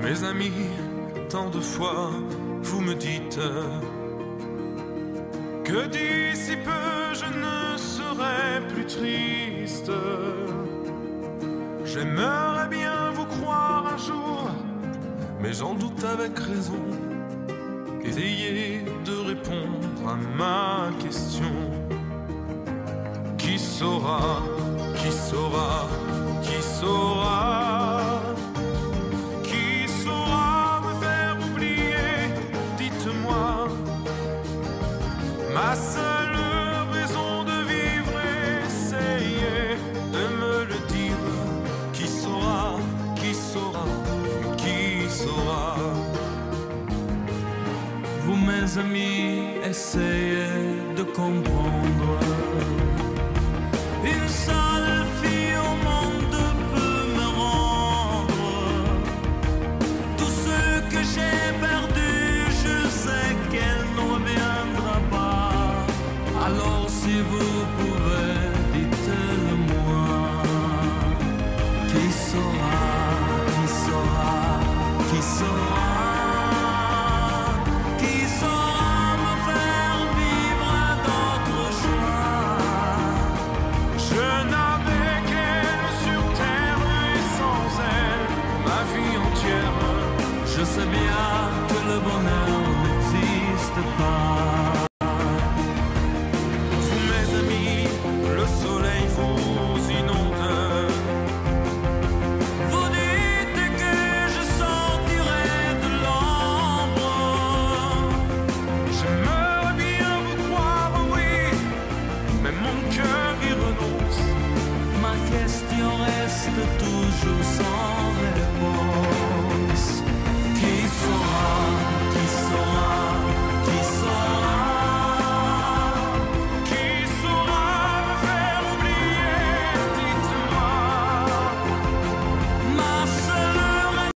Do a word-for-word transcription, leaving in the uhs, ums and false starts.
Mes amis, tant de fois vous me dites que d'ici peu je ne serai plus triste. J'aimerais bien vous croire un jour, mais j'en doute avec raison. Essayez de répondre à ma question. Qui saura, qui saura, qui saura, qui saura me faire oublier, dites-moi. Ma seule raison de vivre, essayez de me le dire. Qui saura, qui saura, qui saura. Vous mes amis, essayez de comprendre. Une seule fille au monde peut me rendre tout ce que j'ai perdu. Je sais qu'elle ne reviendra pas. Alors si vous pouvez, dites-le moi. Qui saura, qui saura, qui saura, qui saura me faire vivre d'autres choix. Je n'avais qu'elle sur terre et sans elle, ma vie entière. Je sais bien que le bonheur n'existe pas. Vous mes amis, le soleil vous inonde. Vous dites que je sortirai de l'ombre. J'aimerais bien vous croire, oui, mais mon cœur y renonce. Ma question reste toujours sans